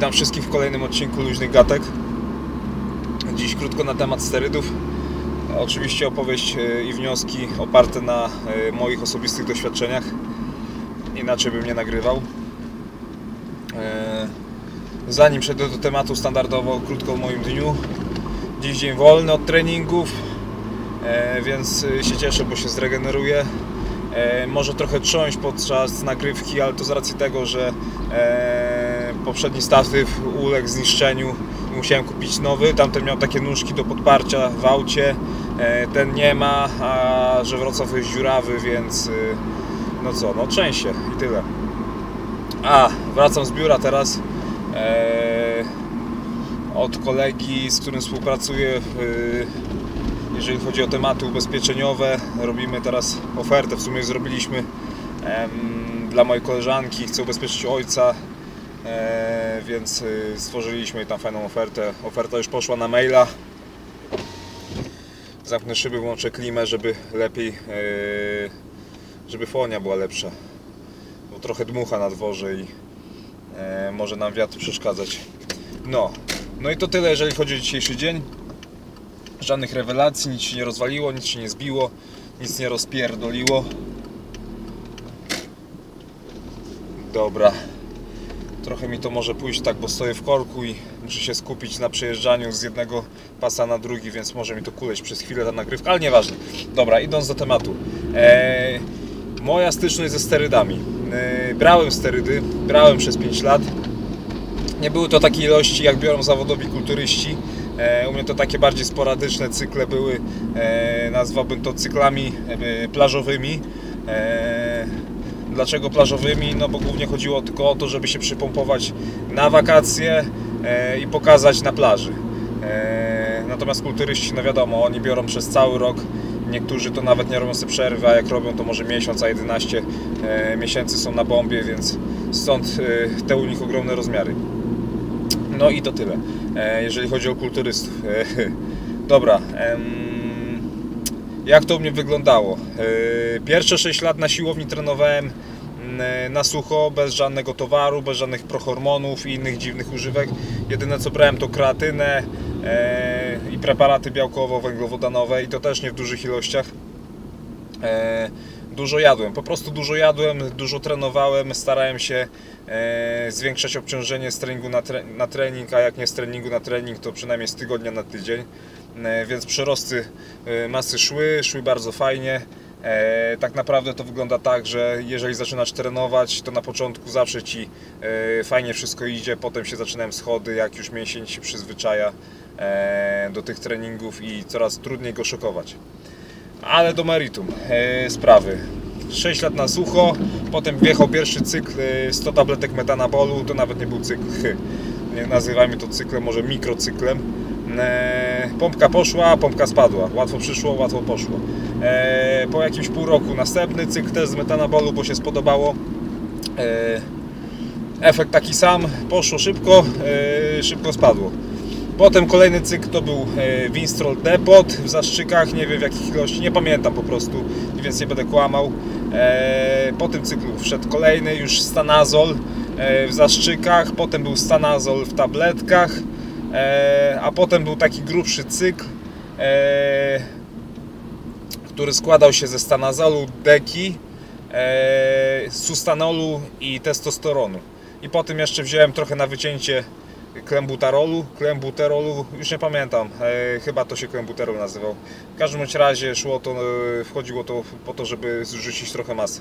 Witam wszystkich w kolejnym odcinku Luźnych Gatek. Dziś krótko na temat sterydów. Oczywiście opowieść i wnioski oparte na moich osobistych doświadczeniach. Inaczej bym nie nagrywał. Zanim przejdę do tematu, standardowo krótko o moim dniu. Dziś dzień wolny od treningów, więc się cieszę, bo się zregeneruję. Może trochę trząść podczas nagrywki, ale to z racji tego, że poprzedni statyw uległ zniszczeniu i musiałem kupić nowy. Tamten miał takie nóżki do podparcia w aucie, ten nie ma, a że Wrocław jest dziurawy, więc no co, no trzęsie i tyle. Wracam z biura teraz od kolegi, z którym współpracuję, jeżeli chodzi o tematy ubezpieczeniowe. Robimy teraz ofertę, w sumie zrobiliśmy dla mojej koleżanki, chcę ubezpieczyć ojca, więc stworzyliśmy tam fajną ofertę. Oferta już poszła na maila. Zamknę szyby, włączę klimę, żeby lepiej, żeby fonia była lepsza, bo trochę dmucha na dworze i może nam wiatr przeszkadzać. No i to tyle, jeżeli chodzi o dzisiejszy dzień. Żadnych rewelacji, nic się nie rozwaliło, nic się nie zbiło, nic nie rozpierdoliło. Dobra, trochę mi to może pójść tak, bo stoję w korku i muszę się skupić na przejeżdżaniu z jednego pasa na drugi, więc może mi to kuleć przez chwilę ta nagrywka, ale nieważne. Dobra, idąc do tematu. Moja styczność ze sterydami. Brałem sterydy, brałem przez 5 lat. Nie były to takie ilości, jak biorą zawodowi kulturyści. U mnie to takie bardziej sporadyczne cykle były, nazwałbym to cyklami plażowymi. Dlaczego plażowymi? No bo głównie chodziło tylko o to, żeby się przypompować na wakacje i pokazać na plaży. Natomiast kulturyści, no wiadomo, oni biorą przez cały rok. Niektórzy to nawet nie robią sobie przerwy, a jak robią, to może miesiąc, a 11 miesięcy są na bombie, więc stąd te u nich ogromne rozmiary. No i to tyle, jeżeli chodzi o kulturystów. Dobra, jak to u mnie wyglądało? Pierwsze 6 lat na siłowni trenowałem na sucho, bez żadnego towaru, bez żadnych prohormonów i innych dziwnych używek. Jedyne co brałem to kreatynę i preparaty białkowo-węglowodanowe, i to też nie w dużych ilościach. Dużo jadłem, po prostu dużo jadłem, dużo trenowałem, starałem się zwiększać obciążenie z treningu na trening, a jak nie z treningu na trening, to przynajmniej z tygodnia na tydzień, więc przyrosty masy szły bardzo fajnie. Tak naprawdę to wygląda tak, że jeżeli zaczynasz trenować, to na początku zawsze Ci fajnie wszystko idzie, potem się zaczynają schody, jak już mięsień się przyzwyczaja do tych treningów i coraz trudniej go szokować. Ale do meritum sprawy. 6 lat na sucho, potem wjechał pierwszy cykl 100 tabletek metanabolu, to nawet nie był cykl, nie nazywajmy to cyklem, może mikrocyklem. Pompka poszła, pompka spadła, łatwo przyszło, łatwo poszło. Po jakimś pół roku następny cykl też z metanabolu, bo się spodobało. Efekt taki sam, poszło szybko, szybko spadło. Potem kolejny cykl to był Winstrol Depot w Zastrzykach, nie wiem w jakich ilości, nie pamiętam po prostu, więc nie będę kłamał. Po tym cyklu wszedł kolejny już Stanazol w Zastrzykach, potem był Stanazol w tabletkach, a potem był taki grubszy cykl, który składał się ze Stanazolu, deki, sustanolu i testosteronu. I potem jeszcze wziąłem trochę na wycięcie klembuterolu, już nie pamiętam, chyba to się klembuterol nazywał. W każdym razie wchodziło to po to, żeby zrzucić trochę masy.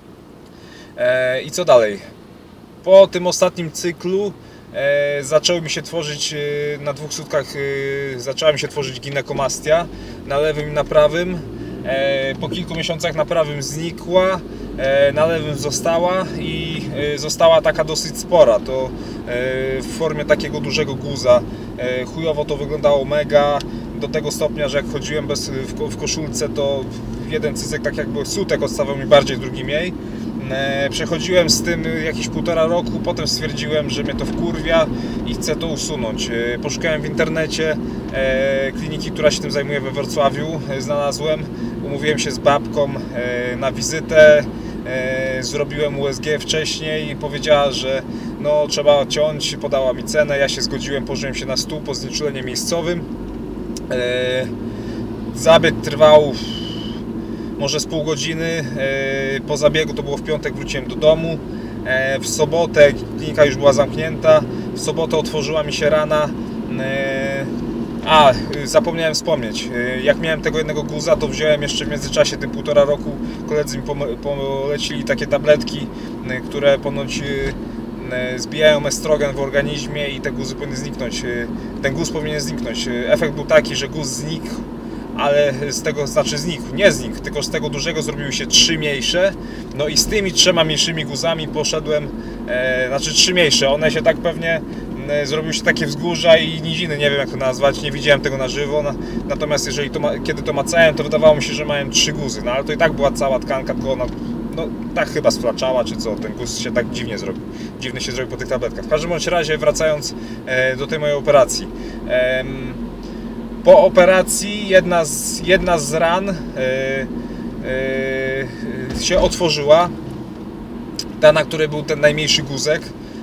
I co dalej? Po tym ostatnim cyklu zaczęły mi się tworzyć na 2 sutkach, zaczęła mi się tworzyć ginekomastia na lewym i na prawym. Po kilku miesiącach na prawym znikła, na lewym została i została taka dosyć spora, to w formie takiego dużego guza. Chujowo to wyglądało mega, do tego stopnia, że jak chodziłem w koszulce, to jeden cycek tak jakby sutek odstawał mi bardziej, drugi mniej. Przechodziłem z tym jakieś 1,5 roku, potem stwierdziłem, że mnie to wkurwia i chcę to usunąć. Poszukałem w internecie kliniki, która się tym zajmuje we Wrocławiu, znalazłem, umówiłem się z babką na wizytę, zrobiłem USG wcześniej i powiedziała, że no trzeba ciąć, podała mi cenę, ja się zgodziłem, położyłem się na stół po znieczuleniu miejscowym. Zabieg trwał może z pół godziny. Po zabiegu, to było w piątek, wróciłem do domu. W sobotę klinika już była zamknięta. W sobotę otworzyła mi się rana. Zapomniałem wspomnieć, jak miałem tego jednego guza, to wziąłem jeszcze w międzyczasie, tym 1,5 roku, koledzy mi polecili takie tabletki, które ponoć zbijają estrogen w organizmie i te guzy powinny zniknąć. Ten guz powinien zniknąć. Efekt był taki, że guz znikł, ale z tego, nie znikł, tylko z tego dużego zrobiły się 3 mniejsze. No i z tymi 3 mniejszymi guzami poszedłem, 3 mniejsze, one się tak pewnie zrobiły się takie wzgórza i niziny, nie wiem jak to nazwać, nie widziałem tego na żywo, natomiast kiedy to macałem, to wydawało mi się, że miałem 3 guzy, no ale to i tak była cała tkanka, tylko ona tak chyba sflaczała, czy co, ten guz się tak dziwnie zrobił, dziwny się zrobił po tych tabletkach. W każdym bądź razie, wracając do tej mojej operacji. Po operacji jedna z ran się otworzyła, ta, na której był ten najmniejszy guzek.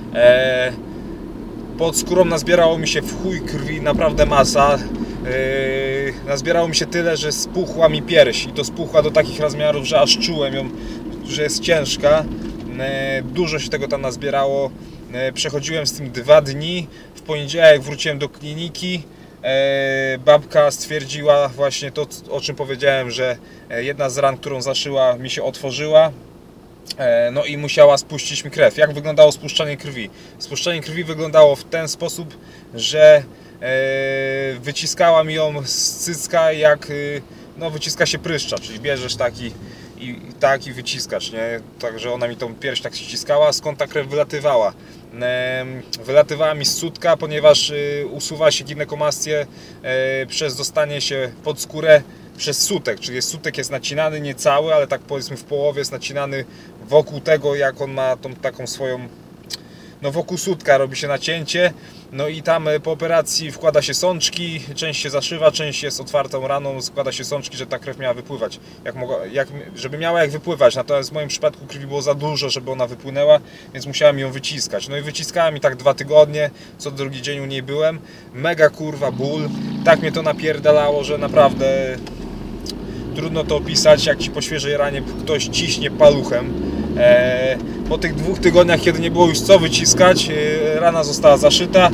Pod skórą nazbierało mi się w chuj krwi, naprawdę masa. Nazbierało mi się tyle, że spuchła mi pierś i to spuchła do takich rozmiarów, że aż czułem ją, że jest ciężka. Dużo się tego tam nazbierało. Przechodziłem z tym 2 dni. W poniedziałek wróciłem do kliniki. Babka stwierdziła właśnie to, o czym powiedziałem, że jedna z ran, którą zaszyła, mi się otworzyła. No i musiała spuścić mi krew. Jak wyglądało spuszczanie krwi? Spuszczanie krwi wyglądało w ten sposób, że wyciskała mi ją z cycka, jak wyciska się pryszcza, czyli bierzesz i wyciskasz, nie? Także ona mi tą pierś tak ściskała, skąd ta krew wylatywała. Wylatywała mi z sutka, ponieważ usuwa się ginekomastię przez dostanie się pod skórę przez sutek, czyli sutek jest nacinany nie cały, ale tak powiedzmy w połowie jest nacinany wokół tego, jak on ma tą taką swoją, wokół sutka robi się nacięcie, no i tam po operacji wkłada się sączki, część się zaszywa, część jest otwartą raną, składa się sączki, żeby ta krew miała wypływać, żeby miała jak wypływać, natomiast w moim przypadku krwi było za dużo, żeby ona wypłynęła, więc musiałem ją wyciskać. No i wyciskałem i tak 2 tygodnie, co drugi dzień u niej byłem, mega kurwa ból, tak mnie to napierdalało, że naprawdę trudno to opisać, jak ci po świeżej ranie ktoś ciśnie paluchem. Po tych 2 tygodniach, kiedy nie było już co wyciskać, rana została zaszyta,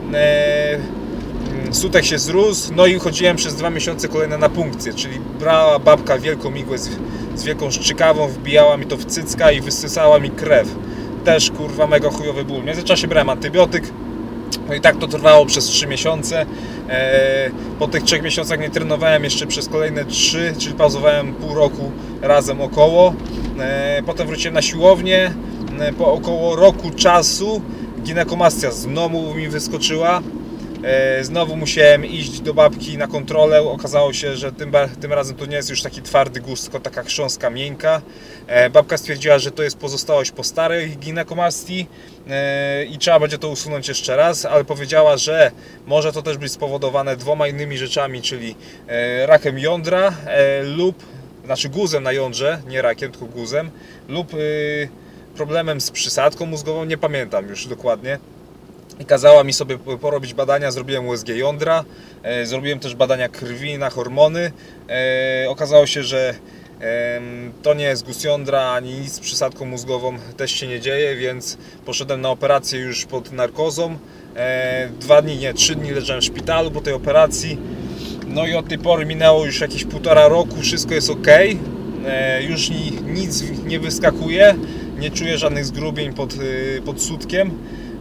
sutek się zrósł, no i chodziłem przez 2 miesiące kolejne na punkcję, czyli brała babka wielką igłę z wielką szczykawą, wbijała mi to w cycka i wysysała mi krew. Też kurwa mega chujowy ból. W międzyczasie brałem antybiotyk. No i tak to trwało przez 3 miesiące. Po tych 3 miesiącach nie trenowałem jeszcze przez kolejne 3, czyli pauzowałem pół roku razem około. Potem wróciłem na siłownię. Po około roku czasu ginekomastia znowu mi wyskoczyła. Znowu musiałem iść do babki na kontrolę. Okazało się, że tym razem to nie jest już taki twardy guz, tylko taka chrząstka miękka. Babka stwierdziła, że to jest pozostałość po starej ginekomastii i trzeba będzie to usunąć jeszcze raz, ale powiedziała, że może to też być spowodowane 2 innymi rzeczami, czyli rakiem jądra guzem na jądrze, nie rakiem, tylko guzem, lub problemem z przysadką mózgową, nie pamiętam już dokładnie. I kazała mi sobie porobić badania, zrobiłem USG jądra, zrobiłem też badania krwi na hormony. Okazało się, że to nie jest guz jądra, ani nic z przysadką mózgową też się nie dzieje, więc poszedłem na operację już pod narkozą. 3 dni leżałem w szpitalu po tej operacji. No i od tej pory minęło już jakieś 1,5 roku, wszystko jest ok. Już nic nie wyskakuje, nie czuję żadnych zgrubień pod sutkiem.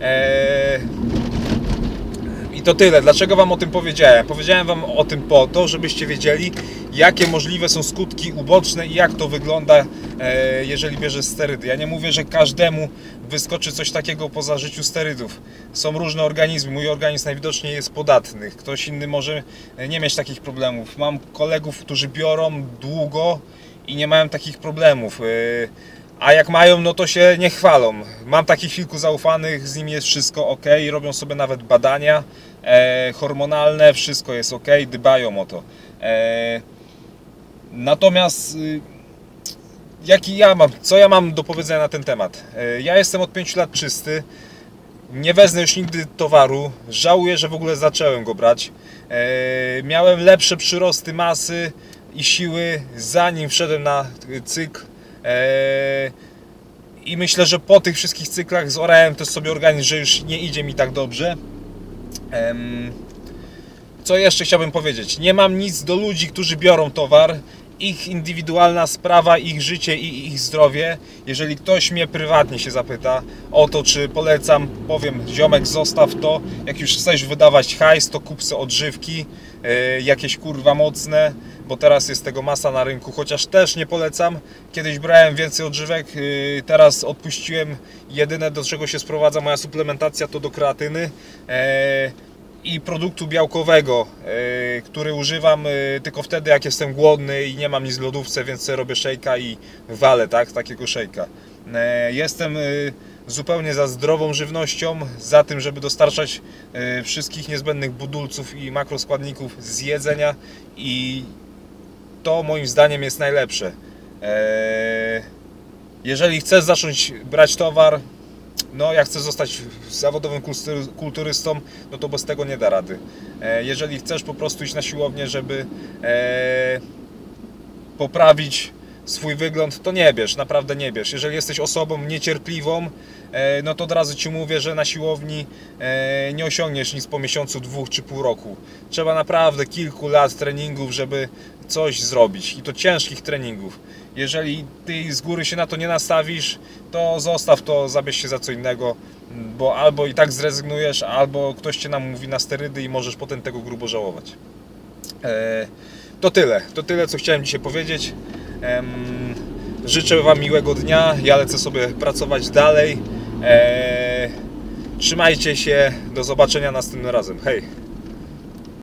I to tyle. Dlaczego Wam o tym powiedziałem? Powiedziałem Wam o tym po to, żebyście wiedzieli, jakie możliwe są skutki uboczne i jak to wygląda, jeżeli bierze sterydy. Ja nie mówię, że każdemu wyskoczy coś takiego po zażyciu sterydów. Są różne organizmy. Mój organizm najwidoczniej jest podatny. Ktoś inny może nie mieć takich problemów. Mam kolegów, którzy biorą długo i nie mają takich problemów. A jak mają, no to się nie chwalą. Mam takich kilku zaufanych, z nimi jest wszystko ok, robią sobie nawet badania hormonalne, wszystko jest ok, dbają o to. Natomiast co ja mam do powiedzenia na ten temat? Ja jestem od 5 lat czysty. Nie wezmę już nigdy towaru. Żałuję, że w ogóle zacząłem go brać. Miałem lepsze przyrosty masy i siły, zanim wszedłem na cykl. I myślę, że po tych wszystkich cyklach zorałem też sobie organizm, że już nie idzie mi tak dobrze. Co jeszcze chciałbym powiedzieć? Nie mam nic do ludzi, którzy biorą towar. Ich indywidualna sprawa, ich życie i ich zdrowie. Jeżeli ktoś mnie prywatnie się zapyta o to, czy polecam, powiem: ziomek, zostaw to. Jak już chcesz wydawać hajs, to kup sobie odżywki, jakieś kurwa mocne, bo teraz jest tego masa na rynku, chociaż też nie polecam. Kiedyś brałem więcej odżywek, teraz odpuściłem. Jedyne, do czego się sprowadza moja suplementacja, to do kreatyny i produktu białkowego, który używam tylko wtedy, jak jestem głodny i nie mam nic w lodówce, więc sobie robię szejka i walę, tak, takiego szejka. Jestem zupełnie za zdrową żywnością, za tym, żeby dostarczać wszystkich niezbędnych budulców i makroskładników z jedzenia, i to moim zdaniem jest najlepsze. Jeżeli chcesz zacząć brać towar, no jak chcesz zostać zawodowym kulturystą, no to bez tego nie da rady. Jeżeli chcesz po prostu iść na siłownię, żeby poprawić swój wygląd, to nie bierz, naprawdę nie bierz. Jeżeli jesteś osobą niecierpliwą, no to od razu Ci mówię, że na siłowni nie osiągniesz nic po miesiącu, 2 czy pół roku. Trzeba naprawdę kilku lat treningów, żeby coś zrobić, i to ciężkich treningów. Jeżeli Ty z góry się na to nie nastawisz, to zostaw to, zabierz się za co innego, bo albo i tak zrezygnujesz, albo ktoś Cię namówi na sterydy i możesz potem tego grubo żałować. To tyle, co chciałem dzisiaj powiedzieć. Życzę Wam miłego dnia, ja lecę sobie pracować dalej. Trzymajcie się, do zobaczenia następnym razem. Hej!